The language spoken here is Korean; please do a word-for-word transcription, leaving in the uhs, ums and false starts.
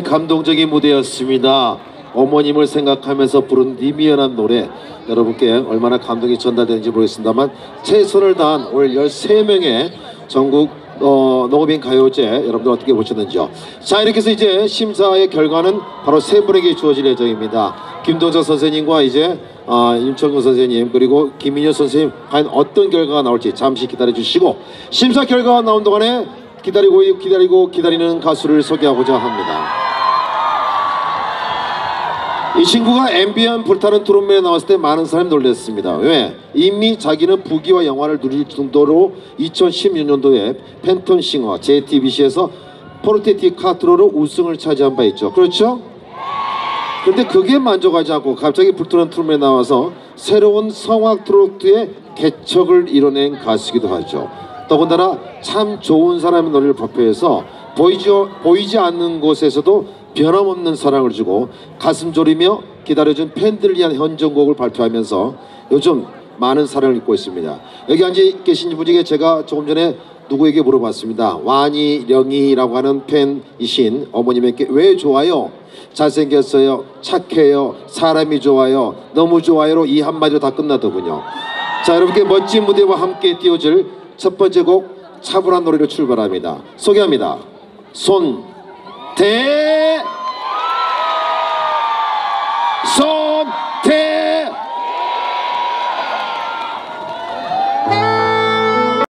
감동적인 무대였습니다. 어머님을 생각하면서 부른 네 미안한 노래, 여러분께 얼마나 감동이 전달되는지 모르겠습니다만 최선을 다한 오늘 열세 명의 전국 어, 농업인 가요제 여러분들 어떻게 보셨는지요? 자, 이렇게 해서 이제 심사의 결과는 바로 세 분에게 주어질 예정입니다. 김동정 선생님과 이제 어, 임철근 선생님 그리고 김민효 선생님, 과연 어떤 결과가 나올지 잠시 기다려 주시고, 심사 결과가 나온 동안에 기다리고 기다리고 기다리는 가수를 소개하고자 합니다. 이 친구가 앰비언 불타는 트롯맨에 나왔을 때 많은 사람이 놀랐습니다. 왜? 이미 자기는 부귀와 영화를 누릴 정도로 이천십육 년도에 팬톤싱어 제이티비씨에서 포르테티 카트로로 우승을 차지한 바 있죠. 그렇죠? 근데 그게 만족하지 않고 갑자기 불타는 트롯맨에 나와서 새로운 성악 트로트의 개척을 이뤄낸 가수이기도 하죠. 더군다나 참 좋은 사람의 노래를 발표해서 보이지, 보이지 않는 곳에서도 변함없는 사랑을 주고 가슴 졸이며 기다려준 팬들을 위한 현존곡을 발표하면서 요즘 많은 사랑을 입고 있습니다. 여기 앉아 계신 분에게 제가 조금 전에 누구에게 물어봤습니다. 완이령이라고 하는 팬이신 어머님에게 왜 좋아요? 잘생겼어요, 착해요, 사람이 좋아요, 너무 좋아요로 이 한마디로 다 끝나더군요. 자, 여러분께 멋진 무대와 함께 띄워줄 첫 번째 곡 차분한 노래로 출발합니다. 소개합니다. 손대